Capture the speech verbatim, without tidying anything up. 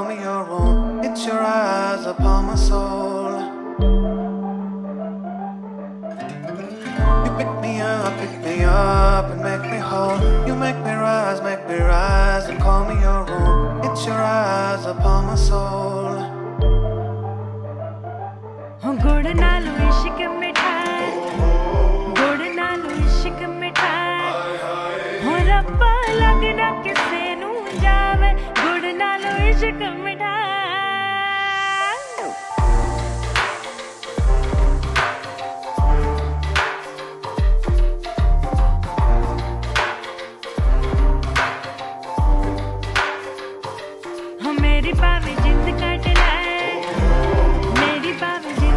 me your own. It's your eyes upon my soul. You pick me up, pick me up and make me whole. You make me rise, make me rise and call me your own. It's your eyes upon my soul. गुड़ नालो इश्क मिठाई, गुड़ नालो इश्क मिठाई, हो रब्बा लगना किसे नू जावे, गुड़ नालो इश्क मिठाई। हो मेरी बावी जिंद कट लाए, मेरी बावी